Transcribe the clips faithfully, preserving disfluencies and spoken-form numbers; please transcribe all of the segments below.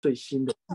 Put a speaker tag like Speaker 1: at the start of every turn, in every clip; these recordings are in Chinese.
Speaker 1: 最新的，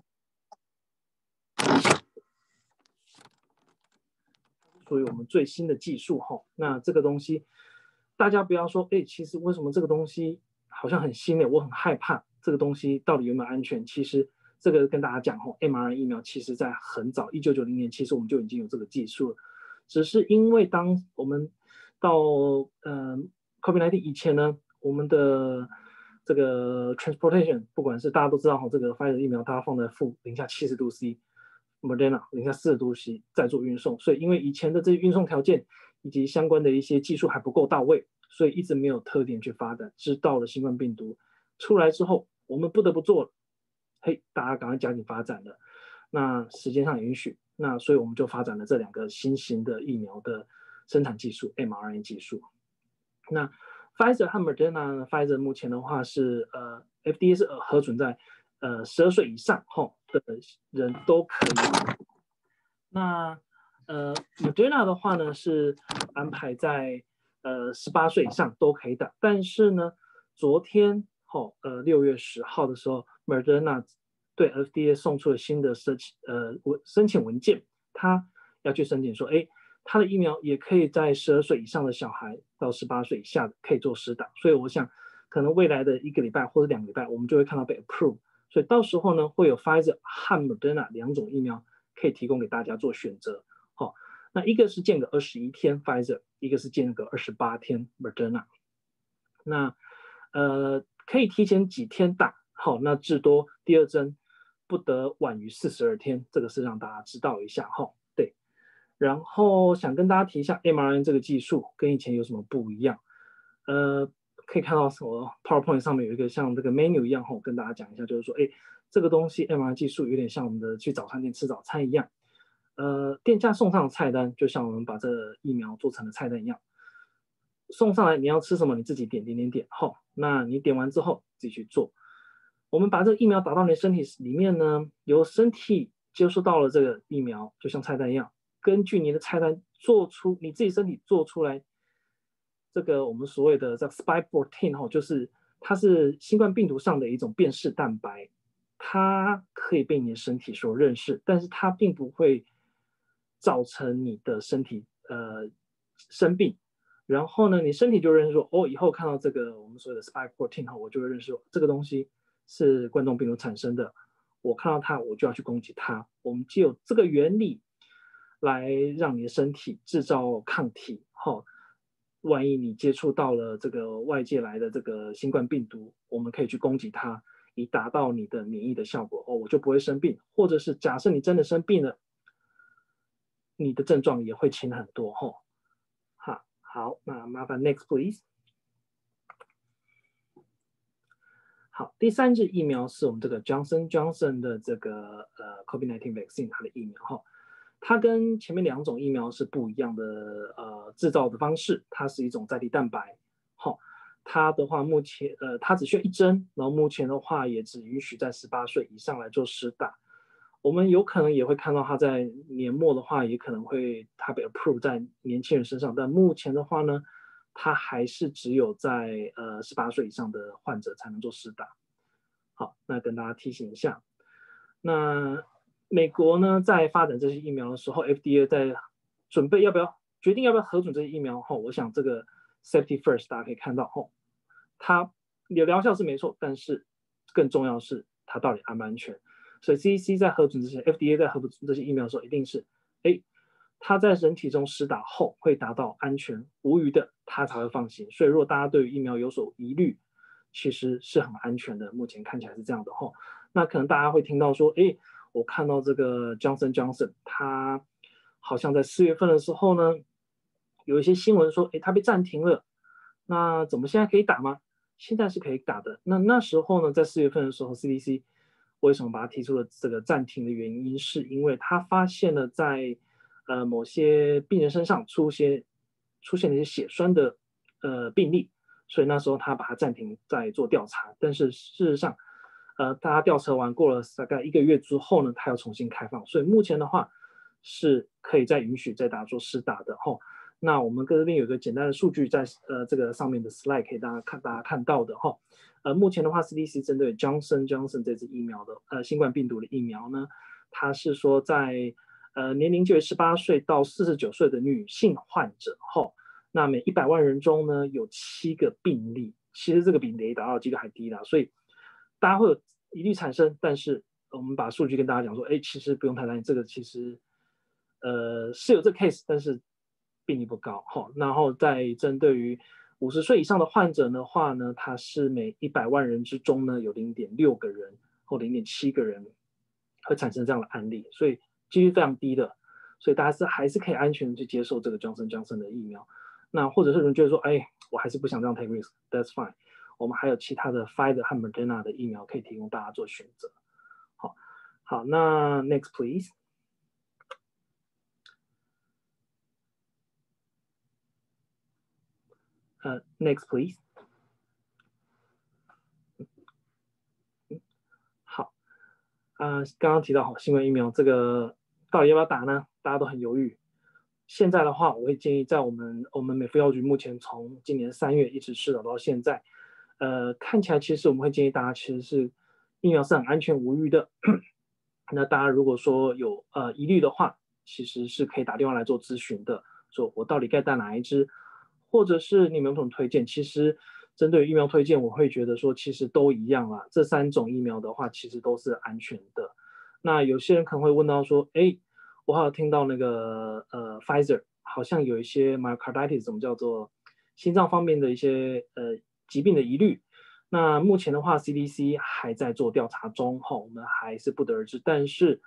Speaker 1: 属于我们最新的技术哈。那这个东西，大家不要说，哎，其实为什么这个东西好像很新的，我很害怕这个东西到底有没有安全？其实这个跟大家讲哈 ，M R N A 疫苗其实在很早，一九九零年，其实我们就已经有这个技术了，只是因为当我们到呃 COVID 十九 以前呢，我们的这个 transportation， 不管是大家都知道哈，这个 Pfizer 疫苗它放在负零下七十度 C。Moderna 零下四十度 C 在做运送，所以因为以前的这些运送条件以及相关的一些技术还不够到位，所以一直没有特点去发展。直到了新冠病毒出来之后，我们不得不做了，嘿，大家赶快加紧发展了。那时间上允许，那所以我们就发展了这两个新型的疫苗的生产技术 M R N A 技术。那 Pfizer 和 Moderna 呢 ，Pfizer 目前的话是呃 F D A 是核准在呃十二岁以上吼的人都可以。那呃 Moderna 的话呢是安排在呃十八岁以上都可以打，但是呢昨天吼呃六月十号的时候 ，Moderna 对 F D A 送出了新的申请呃申请文件，他要去申请说，哎。他的疫苗也可以在十二岁以上的小孩到十八岁以下的可以做施打，所以我想可能未来的一个礼拜或者两个礼拜，我们就会看到被 approve。所以到时候呢，会有 Pfizer 和 Moderna 两种疫苗可以提供给大家做选择。好，那一个是间隔二十一天 Pfizer， 一个是间隔二十八天 Moderna。那呃可以提前几天打，好，那至多第二针不得晚于四十二天，这个是让大家知道一下哈。对。然后想跟大家提一下 M R N A 这个技术跟以前有什么不一样。呃，可以看到我 PowerPoint 上面有一个像这个 menu 一样后，跟大家讲一下，就是说，哎，这个东西 M R N A 技术有点像我们的去早餐店吃早餐一样。呃，店家送上的菜单就像我们把这个疫苗做成的菜单一样，送上来你要吃什么你自己点点点点后，那你点完之后自己去做。我们把这个疫苗打到你的身体里面呢，由身体接收到了这个疫苗，就像菜单一样。根据你的菜单做出你自己身体做出来，这个我们所谓的这 spike protein 哈，就是它是新冠病毒上的一种辨识蛋白，它可以被你的身体所认识，但是它并不会造成你的身体呃生病。然后呢，你身体就认识说，哦，以后看到这个我们所谓的 spike protein 哈，我就会认识说这个东西是冠状病毒产生的，我看到它我就要去攻击它。我们既有这个原理。来让你的身体制造抗体，哈，万一你接触到了这个外界来的这个新冠病毒，我们可以去攻击它，以达到你的免疫的效果，哦，我就不会生病，或者是假设你真的生病了，你的症状也会轻很多，哈，好，好，那麻烦 next please。好，第三支疫苗是我们这个 Johnson Johnson 的这个呃 COVID 十九 vaccine 它的疫苗，哈。它跟前面两种疫苗是不一样的，呃，制造的方式，它是一种载体蛋白，好、哦，它的话目前，呃，它只需要一针，然后目前的话也只允许在十八岁以上来做施打。我们有可能也会看到它在年末的话，也可能会它被 approve 在年轻人身上，但目前的话呢，它还是只有在呃十八岁以上的患者才能做施打。好，那跟大家提醒一下，那。美国呢，在发展这些疫苗的时候 ，F D A 在准备要不要决定要不要核准这些疫苗后，我想这个 safety first 大家可以看到后，它有疗效是没错，但是更重要的是它到底安不安全。所以 C D C 在核准这些 F D A 在核准这些疫苗的时候，一定是，哎，它在人体中施打后会达到安全无虞的，它才会放行。所以如果大家对于疫苗有所疑虑，其实是很安全的，目前看起来是这样的吼。那可能大家会听到说，哎。我看到这个 Johnson Johnson， 他好像在四月份的时候呢，有一些新闻说，哎，他被暂停了。那怎么现在可以打吗？现在是可以打的。那那时候呢，在四月份的时候 ，C D C 为什么把它提出了这个暂停的原因，是因为他发现了在呃某些病人身上出现出现了一些血栓的呃病例，所以那时候他把它暂停在做调查。但是事实上，呃，大家调查完过了大概一个月之后呢，它要重新开放，所以目前的话是可以再允许再打做施打的哈。那我们这边有一个简单的数据在呃这个上面的 slide 可以大家看大家看到的哈。 呃，目前的话 ，C D C 针对 Johnson Johnson 这支疫苗的呃新冠病毒的疫苗呢，它是说在呃年龄介于十八岁到四十九岁的女性患者后，那每一百万人中呢有七个病例，其实这个比雷达的几率还低啦，所以大家会有疑虑产生，但是我们把数据跟大家讲说，哎，其实不用太担心，这个其实呃是有这个 case， 但是病例不高哈。然后在针对于五十岁以上的患者的话呢，它是每一百万人之中呢有零点六个人或零点七个人会产生这样的案例，所以几率非常低的，所以大家是还是可以安全的去接受这个 Johnson Johnson 的疫苗。那或者是人觉得说，哎，我还是不想这样 take risk，that's fine。我们还有其他的 Pfizer 和 Moderna 的疫苗可以提供大家做选择。好，好，那 next please。呃、uh, ，next please。好，啊、呃，刚刚提到好新冠疫苗这个到底要不要打呢？大家都很犹豫。现在的话，我会建议在我们我们美孚药局目前从今年三月一直施打到现在，呃，看起来其实我们会建议大家其实是疫苗是很安全无虞的。那大家如果说有呃疑虑的话，其实是可以打电话来做咨询的，说我到底该打哪一支，或者是你们有什么推荐？其实针对疫苗推荐，我会觉得说其实都一样啦。这三种疫苗的话，其实都是安全的。那有些人可能会问到说，哎，我好像听到那个呃 Pfizer 好像有一些 myocarditis， 怎么叫做心脏方面的一些呃疾病的疑虑。那目前的话 ，C D C 还在做调查中，哈，我们还是不得而知。但是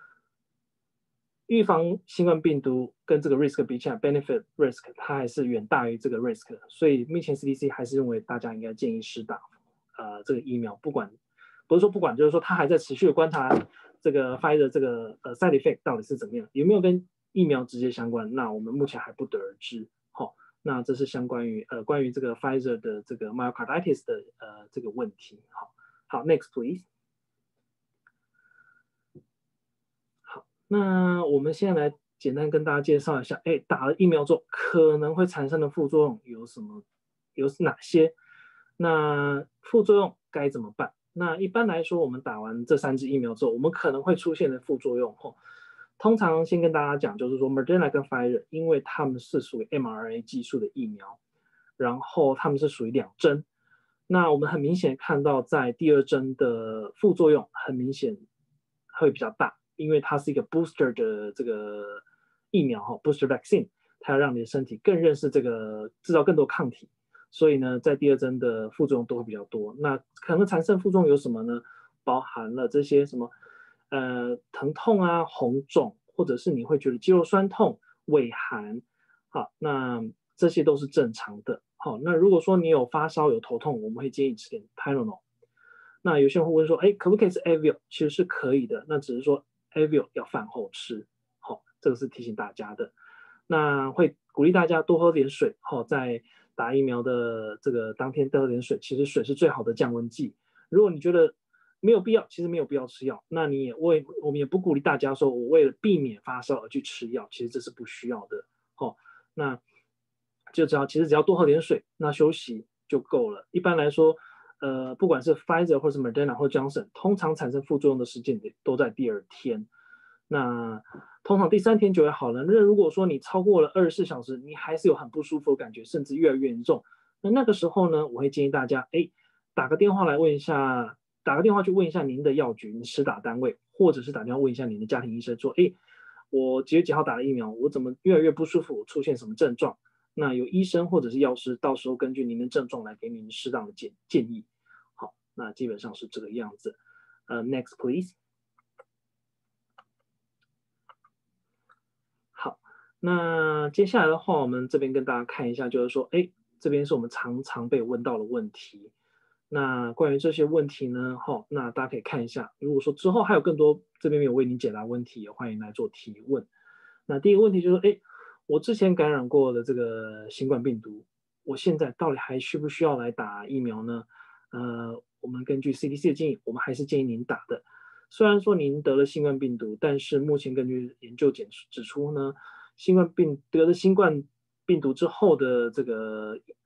Speaker 1: 预防新冠病毒跟这个 risk 比起来 ，benefit risk 它还是远大于这个 risk，所以目前 C D C 还是认为大家应该建议施打呃这个疫苗，不管不是说不管，就是说它还在持续的观察这个 Pfizer 这个呃 side effect 到底是怎么样，有没有跟疫苗直接相关？那我们目前还不得而知。好，那这是相关于呃关于这个 Pfizer 的这个 myocarditis 的呃这个问题。好，好 ，next please。好，那我们现在来简单跟大家介绍一下，哎，打了疫苗之后可能会产生的副作用有什么，有哪些？那副作用该怎么办？那一般来说，我们打完这三支疫苗之后，我们可能会出现的副作用，吼，通常先跟大家讲，就是说 Moderna 跟 Pfizer， 因为他们是属于 mRNA 技术的疫苗，然后他们是属于两针。那我们很明显看到，在第二针的副作用很明显会比较大，因为它是一个 booster 的这个疫苗哈 ，booster vaccine， 它要让你的身体更认识这个，制造更多抗体。所以呢，在第二针的副作用都会比较多。那可能产生副作用有什么呢？包含了这些什么呃疼痛啊、红肿，或者是你会觉得肌肉酸痛、畏寒，好，那这些都是正常的。好，那如果说你有发烧、有头痛，我们会建议吃点 Tylenol。那有些人会问说，哎，可不可以是 Avil？ 其实是可以的，那只是说 Avil 要饭后吃。好，这个是提醒大家的。那会鼓励大家多喝点水，好，在打疫苗的这个当天多喝点水。其实水是最好的降温剂。如果你觉得没有必要，其实没有必要吃药。那你也为我们也不鼓励大家说，我为了避免发烧而去吃药，其实这是不需要的。好，那就只要其实只要多喝点水，那休息就够了。一般来说，呃，不管是 Pfizer 或是 Moderna 或 Johnson， 通常产生副作用的时间都在第二天。那通常第三天就会好了。那如果说你超过了二十四小时，你还是有很不舒服的感觉，甚至越来越严重，那那个时候呢，我会建议大家，哎，打个电话来问一下，打个电话去问一下您的药局、您施打单位，或者是打电话问一下您的家庭医生，说，哎，我几月几号打了疫苗，我怎么越来越不舒服，出现什么症状？那有医生或者是药师，到时候根据您的症状来给您适当的建建议。好，那基本上是这个样子。呃、uh, ，next please。好，那接下来的话，我们这边跟大家看一下，就是说，哎，这边是我们常常被问到的问题。那关于这些问题呢，哈，那大家可以看一下。如果说之后还有更多这边没有为您解答问题，也欢迎来做提问。那第一个问题就是，哎，我之前感染过的这个新冠病毒，我现在到底还需不需要来打疫苗呢？呃，我们根据 C D C 的建议，我们还是建议您打的。虽然说您得了新冠病毒，但是目前根据研究指出呢，新冠病得了新冠病毒之后的这个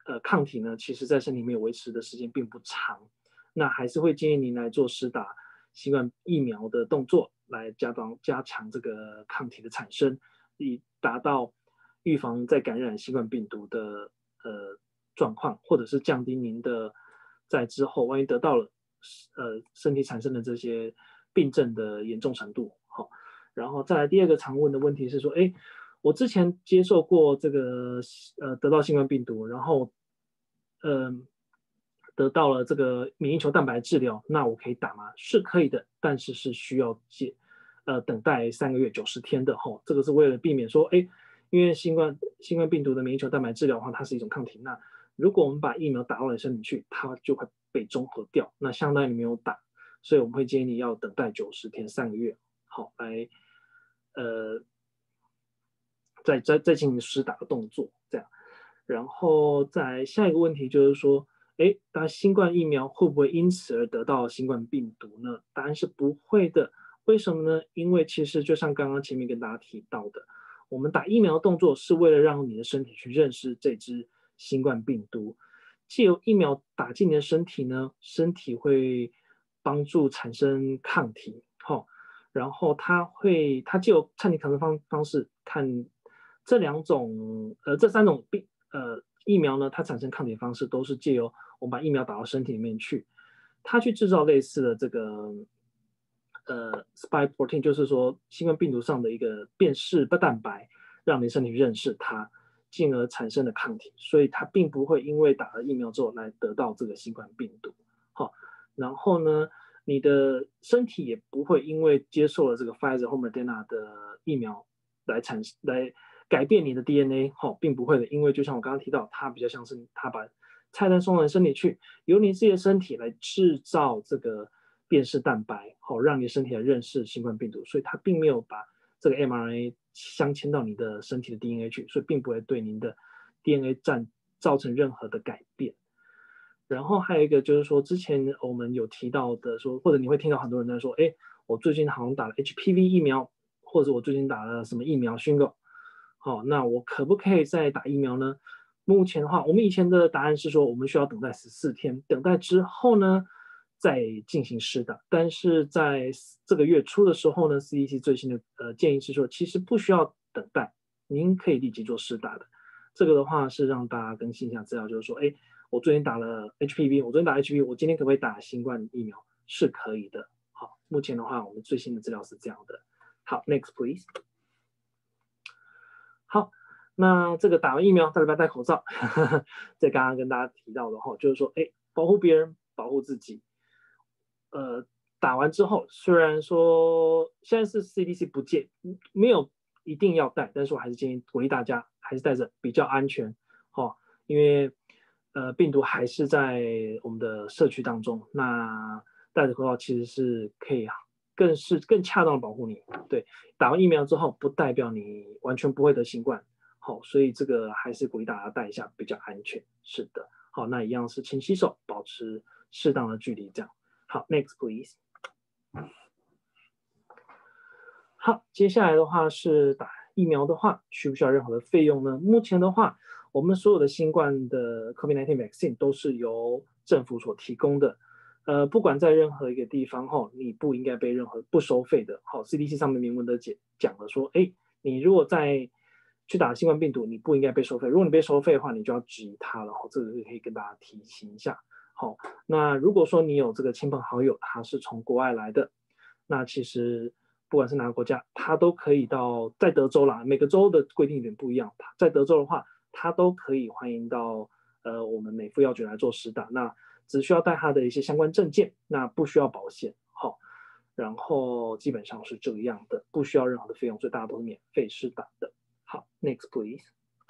Speaker 1: 呃抗体呢，其实在身体里面维持的时间并不长，那还是会建议您来做施打新冠疫苗的动作，来加强加强这个抗体的产生，以达到预防再感染新冠病毒的呃状况，或者是降低您的在之后万一得到了呃身体产生的这些病症的严重程度。好，然后再来第二个常问的问题是说，哎，我之前接受过这个呃得到新冠病毒，然后嗯、呃、得到了这个免疫球蛋白治疗，那我可以打吗？是可以的，但是是需要接呃等待三个月九十天的吼，这个是为了避免说，哎，因为新冠新冠病毒的免疫球蛋白治疗的话，它是一种抗体，那如果我们把疫苗打到你身体去，它就会被中和掉，那相当于你没有打，所以我们会建议你要等待九十天三个月，好来呃再再再进行施打的动作，这样，然后再下一个问题就是说，哎，打新冠疫苗会不会因此而得到新冠病毒呢？答案是不会的。为什么呢？因为其实就像刚刚前面跟大家提到的，我们打疫苗的动作是为了让你的身体去认识这支新冠病毒。藉由疫苗打进你的身体呢，身体会帮助产生抗体，好，然后它会，它藉由抗体产生方方式看这两种，呃，这三种病，呃，疫苗呢，它产生抗体方式都是借由我们把疫苗打到身体里面去，它去制造类似的这个。呃 ，spike protein 就是说新冠病毒上的一个辨识蛋白，让你身体认识它，进而产生的抗体，所以它并不会因为打了疫苗之后来得到这个新冠病毒。好，然后呢，你的身体也不会因为接受了这个 Pfizer 或 Moderna 的疫苗来产来改变你的 D N A， 好，并不会的，因为就像我刚刚提到，它比较像是它把菜单送到你身体去，由你自己的身体来制造这个。辨识蛋白，好、哦、让你身体来认识新冠病毒，所以它并没有把这个 M R N A 镶嵌到你的身体的 D N A 去，所以并不会对您的 D N A 占造成任何的改变。然后还有一个就是说，之前我们有提到的说，或者你会听到很多人在说，哎，我最近好像打了 H P V 疫苗，或者我最近打了什么疫苗 Shingle， 好，那我可不可以再打疫苗呢？目前的话，我们以前的答案是说，我们需要等待十四天，等待之后呢？再进行施打，但是在这个月初的时候呢 ，C D C 最新的呃建议是说，其实不需要等待，您可以立即做施打的。这个的话是让大家更新一下资料，就是说，哎，我最近打了 H P V， 我昨天打 H P V， 我今天可不可以打新冠疫苗？是可以的。好，目前的话，我们最新的资料是这样的。好 ，Next please。好，那这个打完疫苗，大家不要戴口罩。这刚刚跟大家提到的哈，就是说，哎，保护别人，保护自己。呃，打完之后，虽然说现在是 C D C 不建，没有一定要戴，但是我还是建议鼓励大家还是戴着比较安全，哦，因为呃病毒还是在我们的社区当中，那戴着口罩其实是可以更是更恰当的保护你。对，打完疫苗之后，不代表你完全不会得新冠，好、哦，所以这个还是鼓励大家戴一下比较安全。是的，好，那一样是勤洗手，保持适当的距离，这样。好 ，Next please。好，接下来的话是打疫苗的话，需不需要任何的费用呢？目前的话，我们所有的新冠的 COVID 十九 vaccine 都是由政府所提供的。呃，不管在任何一个地方哈，你不应该被任何不收费的。好 ，C D C 上面明文的讲讲了说，哎，你如果在去打新冠病毒，你不应该被收费。如果你被收费的话，你就要质疑它了。这个可以跟大家提醒一下。好，那如果说你有这个亲朋好友，他是从国外来的，那其实不管是哪个国家，他都可以到在德州啦，每个州的规定有点不一样。在德州的话，他都可以欢迎到呃我们美孚药局来做施打，那只需要带他的一些相关证件，那不需要保险。好，然后基本上是这个样的，不需要任何的费用，所以大家都是免费施打的。好 ，Next please。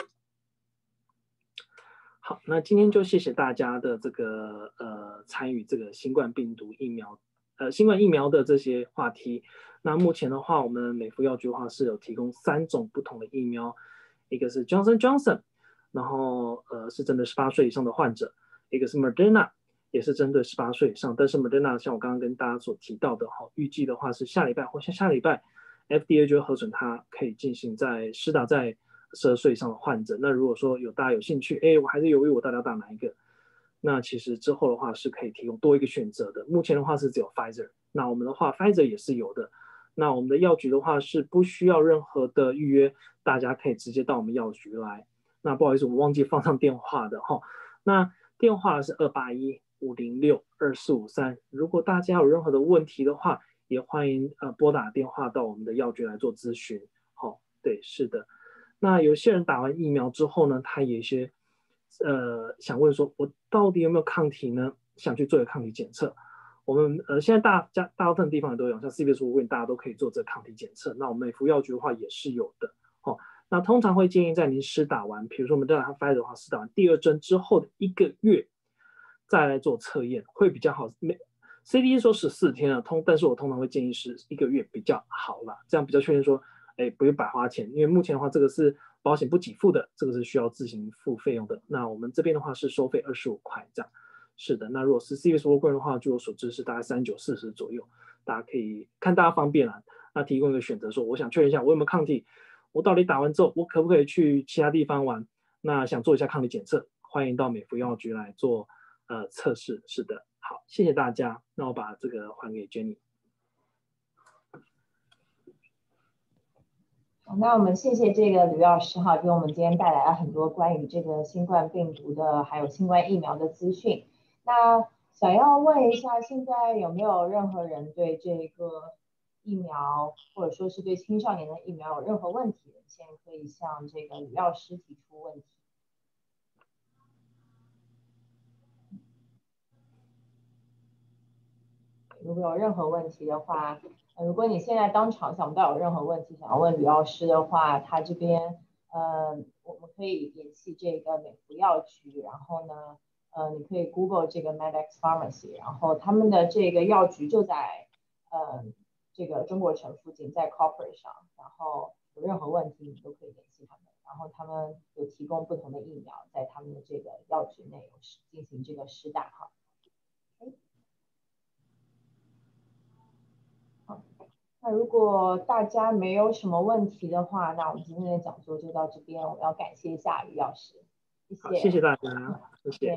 Speaker 1: 好，那今天就谢谢大家的这个呃参与这个新冠病毒疫苗，呃新冠疫苗的这些话题。那目前的话，我们美孚药局的话是有提供三种不同的疫苗，一个是 Johnson Johnson， 然后呃是针对十八岁以上的患者，一个是 Moderna， 也是针对十八岁以上，但是 Moderna 像我刚刚跟大家所提到的哈，预计的话是下礼拜或下下礼拜 F D A 就会核准它可以进行在施打在十二岁以上的患者。那如果说有大家有兴趣，哎，我还是犹豫我到底要打哪一个，那其实之后的话是可以提供多一个选择的。目前的话是只有 Pfizer， 那我们的话 Pfizer 也是有的。那我们的药局的话是不需要任何的预约，大家可以直接到我们药局来。那不好意思，我忘记放上电话的哈。那电话是二八一五零六二四五三。如果大家有任何的问题的话，也欢迎呃拨打电话到我们的药局来做咨询。好，对，是的。那有些人打完疫苗之后呢，他有一些呃想问说，我到底有没有抗体呢？想去做一个抗体检测。我们呃现在大家大部分地方都有，像 C V S 无问大家都可以做这个抗体检测。那我们美孚药局的话也是有的。哦，那通常会建议在您施打完，比如说我们在 Pfizer 的话，施打完第二针之后的一个月再来做测验会比较好。C D C 说十四天啊，通，但是我通常会建议是一个月比较好啦，这样比较确认说，哎，不用白花钱，因为目前的话，这个是保险不给付的，这个是需要自行付费用的。那我们这边的话是收费二十五块这样。是的，那如果是 C V S Worldcoin 的话，据我所知是大概三十九、四十左右，大家可以看大家方便啦。那提供一个选择说，我想确认一下我有没有抗体，我到底打完之后，我可不可以去其他地方玩？那想做一下抗体检测，欢迎到美孚药局来做呃测试。是的，好，谢谢大家。那我把这个还给 Jenny。
Speaker 2: 那我们谢谢这个吕老师哈，给我们今天带来了很多关于这个新冠病毒的，还有新冠疫苗的资讯。那想要问一下，现在有没有任何人对这个疫苗，或者说是对青少年的疫苗有任何问题？现在可以向这个吕药师提出问题。如果有任何问题的话，呃、如果你现在当场想不到有任何问题想要问吕药师的话，他这边呃我们可以联系这个美孚药局，然后呢。呃，你可以 Google 这个 Medex Pharmacy， 然后他们的这个药局就在呃这个中国城附近，在 Corporate 上，然后有任何问题你都可以联系他们，然后他们有提供不同的疫苗，在他们的这个药局内有进行这个施打哈。好，那如果大家没有什么问题的话，那我们今天的讲座就到这边，我们要感谢一下吕药师，谢谢，
Speaker 1: 好，谢谢大家，谢谢。